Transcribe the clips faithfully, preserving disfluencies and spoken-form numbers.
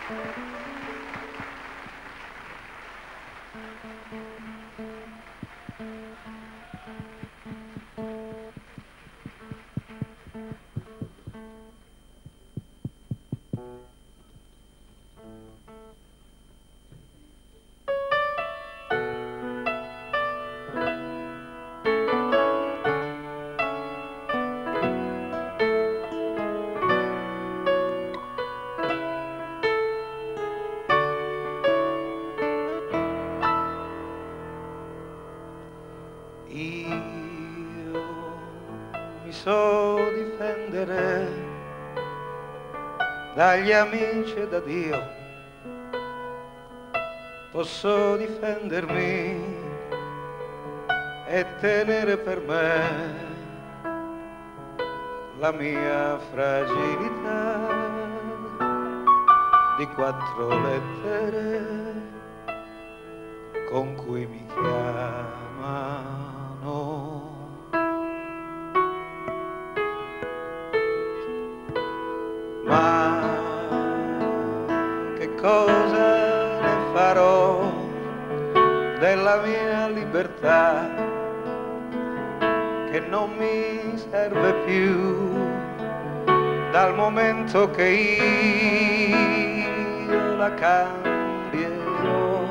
Io mi so difendere dagli amici e da Dio, posso difendermi e tenere per me la mia fragilità di quattro lettere con cui mi chiamano. Ma che cosa ne farò della mia libertà che non mi serve più dal momento che io la cambierò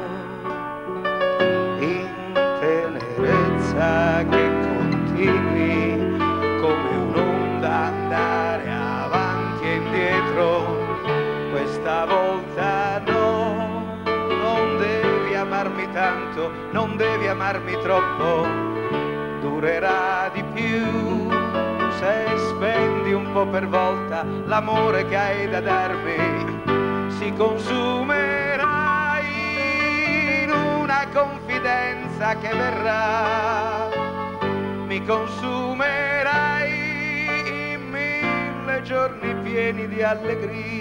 in tenerezza che continui come un'onda andare avanti e indietro. Questa volta no, non devi amarmi tanto, non devi amarmi troppo, durerà di più se spendi un po' per volta l'amore che hai da darmi, si consumerà in una confidenza che verrà, mi consumerai in mille giorni pieni di allegria.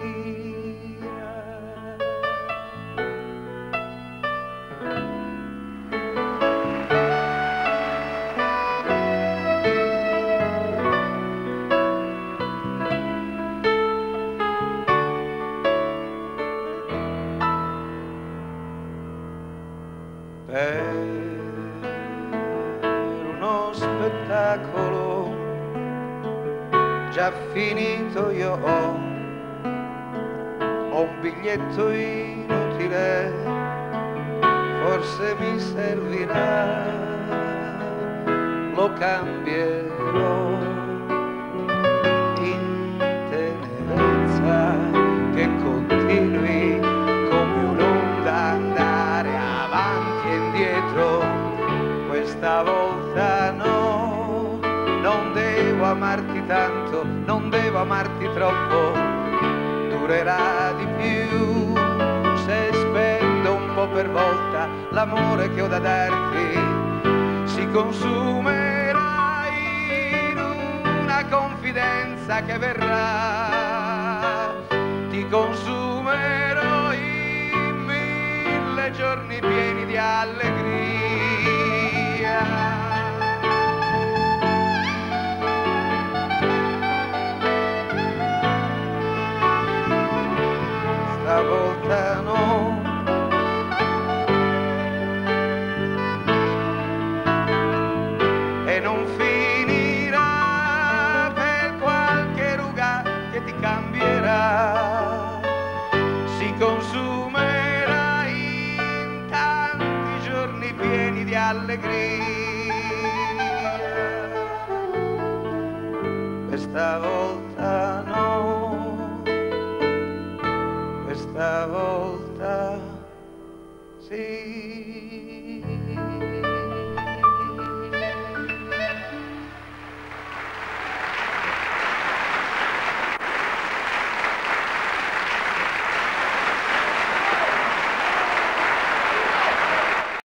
Per uno spettacolo già finito io ho, ho un biglietto inutile, forse mi servirà, lo cambierò in tenerezza che continui come un'onda andare avanti e indietro. Questa volta no, non devo amarti tanto, non devo amarti troppo, durerà di più se spendo un po' per volta l'amore che ho da darti, si consumerà in una confidenza che verrà, ti consumerò in mille giorni pieni di allegria. Stavolta no, e non finirà per qualche ruga che ti cambierà, si consumerà in tanti giorni pieni di allegria. Questa volta no, questa volta sì.